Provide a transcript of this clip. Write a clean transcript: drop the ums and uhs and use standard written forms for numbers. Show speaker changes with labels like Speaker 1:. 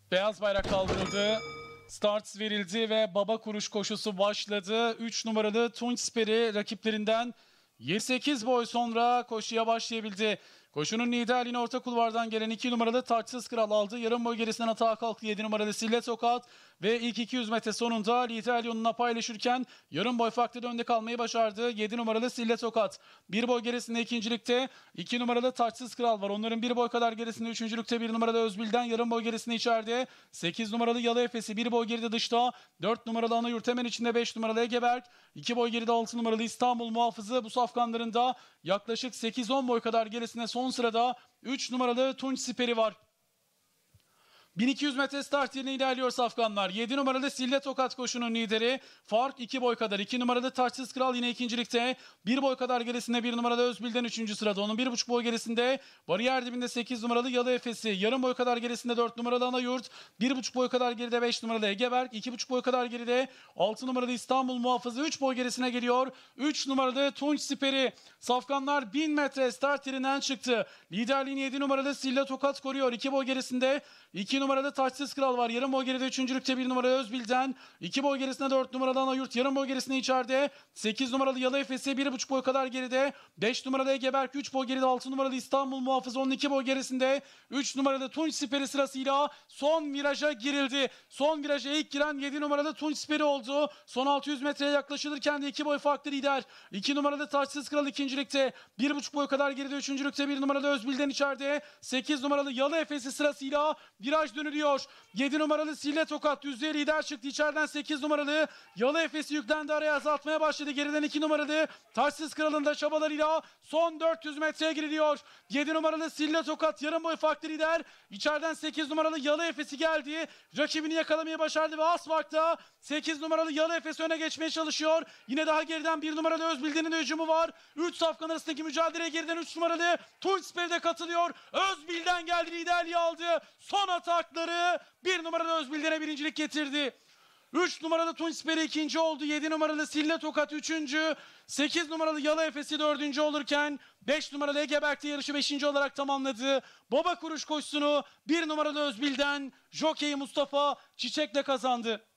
Speaker 1: Beyaz bayrak kaldırıldı. Start verildi ve baba kuruş koşusu başladı. 3 numaralı Tunç Speri rakiplerinden 28 boy sonra koşuya başlayabildi. Koşunun liderliğini orta kulvardan gelen 2 numaralı Taçsız Kral aldı. Yarım boy gerisinden atağa kalktı 7 numaralı Sille Tokat ve ilk 200 metre sonunda lider yoluna paylaşırken yarım boy farklı önde kalmayı başardı. 7 numaralı Sille Tokat. 1 boy gerisinde ikincilikte 2 numaralı Taçsız Kral var. Onların 1 boy kadar gerisinde üçüncülükte 1 numaralı Özbil'den yarım boy gerisinde içeride. 8 numaralı Yalı Efes'i 1 boy geride dışta. 4 numaralı Anayurt hemen içinde 5 numaralı Egeberk. 2 boy geride 6 numaralı İstanbul Muhafızı bu safkanlarında yaklaşık 8-10 boy kadar gerisinde son sırada 3 numaralı Tunç Siperi var. 1200 metre start yerine ilerliyor safkanlar. 7 numaralı Sille Tokat koşunun lideri. Fark 2 boy kadar. 2 numaralı Taçsız Kral yine ikincilikte. 1 boy kadar gerisinde 1 numaralı Özbil'den 3. sırada. Onun 1,5 boy gerisinde bariyer dibinde 8 numaralı Yalı Efes'i. Yarım boy kadar gerisinde 4 numaralı Anayurt. 1,5 boy kadar geride 5 numaralı Egeberk. 2,5 boy kadar geride 6 numaralı İstanbul Muhafızı. 3 boy gerisine geliyor. 3 numaralı Tunç Siperi. Safkanlar 1000 metre start yerinden çıktı. Liderliğini 7 numaralı Sille Tokat koruyor. 2 boy gerisinde 2 numarada Taçsız Kral var. Yarım boy geride 3. 1 numara Özbil'den. 2 boy gerisinde 4 numaralı Anayurt. Yarım boy gerisinde içeride 8 numaralı Yalı Efes'i 1,5 boy kadar geride. 5 numaralı Egeberk 3 boy geride 6 numaralı İstanbul Muhafız 12 boy gerisinde. 3 numaralı Tunç Siperi sırasıyla son viraja girildi. Son viraja ilk giren 7 numaralı Tunç Siperi oldu. Son 600 metreye yaklaşılırken de 2 boy farklı lider. 2 numaralı Taçsız Kral ikincilikte. 1,5 boy kadar geride 3. 1 numaralı Özbil'den içeride. 8 numaralı Yalı Efes'i sırasıyla viraj dönülüyor. 7 numaralı Sille Tokat düzlüğe lider çıktı. İçeriden 8 numaralı Yalı Efes'i yüklendi, araya azaltmaya başladı. Geriden 2 numaralı Taçsız Kral'ın da çabalarıyla son 400 metreye giriliyor. 7 numaralı Sille Tokat yarım boy farklı lider. İçeriden 8 numaralı Yalı Efes'i geldi. Rakibini yakalamayı başardı ve az farkta 8 numaralı Yalı Efes öne geçmeye çalışıyor. Yine daha geriden 1 numaralı Özbil'denin de hücumu var. 3 safkan arasındaki mücadeleye geriden 3 numaralı Tunç Speri de katılıyor. Özbil'den geldi, liderliği aldı. Son atakları 1 numaralı Özbil'den'e birincilik getirdi. 3 numaralı Tunç Speri ikinci oldu. 7 numaralı Sille Tokat üçüncü. 8 numaralı Yalı Efes'i dördüncü olurken 5 numaralı Egeberk de yarışı 5. olarak tamamladı. Baba kuruş koşusunu 1 numaralı Özbil'den jockey Mustafa Çiçek'le kazandı.